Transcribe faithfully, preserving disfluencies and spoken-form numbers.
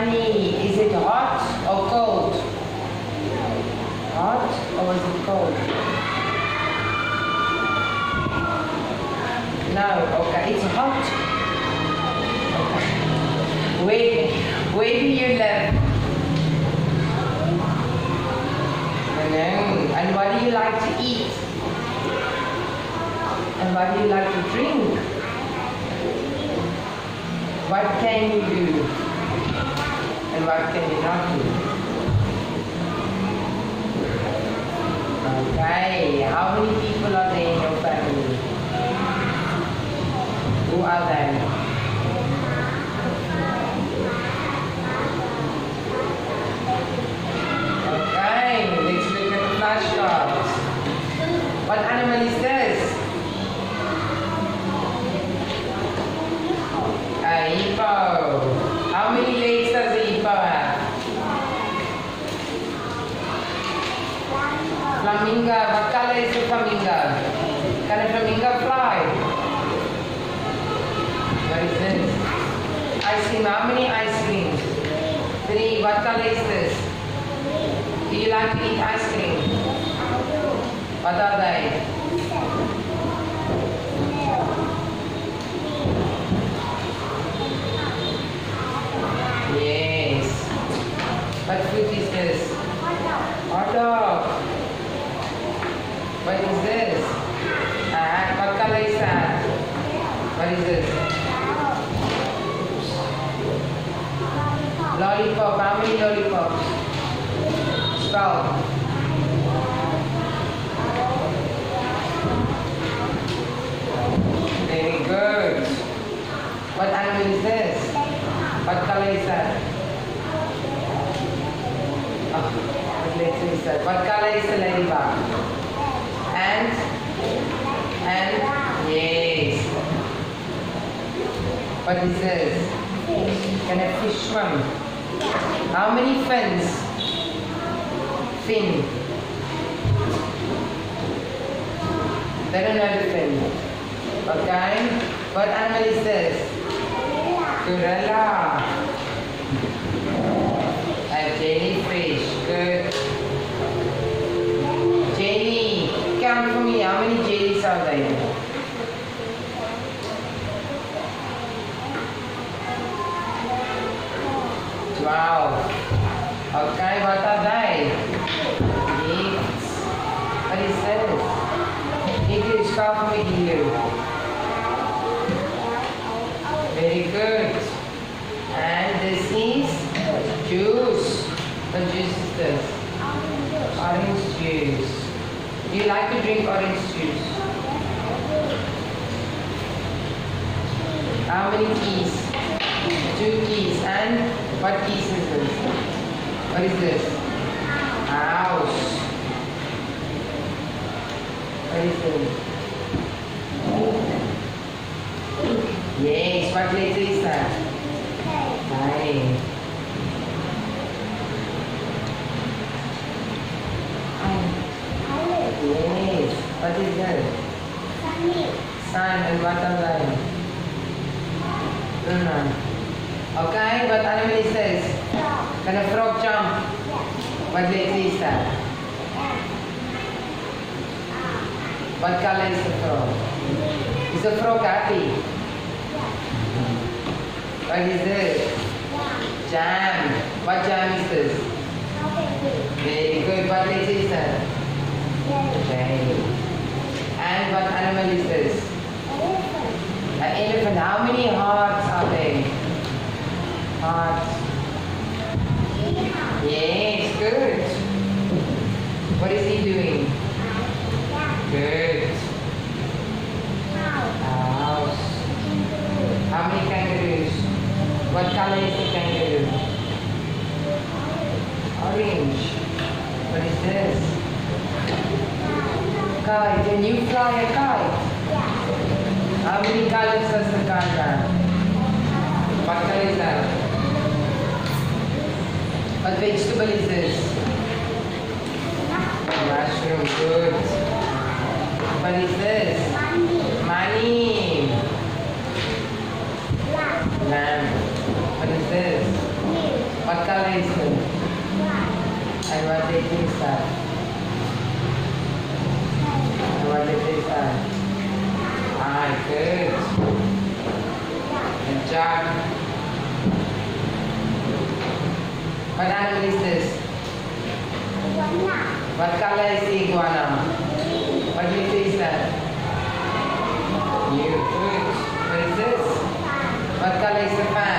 money, is it hot or cold? Hot or is it cold? No, okay, it's hot. Okay. Where, where do you live? No. And what do you like to eat? And what do you like to drink? What can you do? And what can you not do? Okay, how many people are there in your family? Who are they? Okay, let's look at the flashcards. What animal is this? A hippo. How many legs does a hippo have? Flamingo. What color is the flamingo? Can a flamingo fly? What is this? Ice cream. How many ice creams? Three. What color is this? Do you like to eat ice cream? What are they? Yes. What fruit is this? Hot dog. What is this? Uh, what color is that? What is this? Lollipop. How many lollipops? Spell. Very good. What animal is this? What color is that? Oh, what letter is that? What color is the ladybug? And? And? Yes. What is this? Can a fish swim? How many fins? Fin. They don't know the fin. Okay. What animal is this? Gorilla. A jellyfish. Good. Jelly. Count for me. How many jellies are there? Twelve. Okay, what are they? Gifts. What is this? You can spell for me, you. Very good. And this is juice. What juice is this? Orange juice. Do you like to drink orange juice? How many keys? Two keys. And what keys is this? What is this? House. What is this? Yes, what letter is that? Nine. Yes, what is that? Sun. And what are they? Luna. Okay, what animal is this? Can a frog jump? What letter is that? What color is the frog? Is the frog happy? What is this? Jam. What jam is this? Very good. What letter is that? Okay. And what animal is this? An elephant. How many hearts are there? Hearts. Yes, good. What is he doing? Good. House. How many kangaroos? What color is the kangaroo? Orange. What is this? Kite. Can you fly a kite? How many colors does the kite have? What color is that? What vegetable is this? Mushroom. Good. What is this? Money. Lamb. What is this? What color is it? And what it is that? And what it is that? Ah, good. Good job. What animal is this? What color is the iguana? What letter is that? You. Good. What is this? What color is the fan?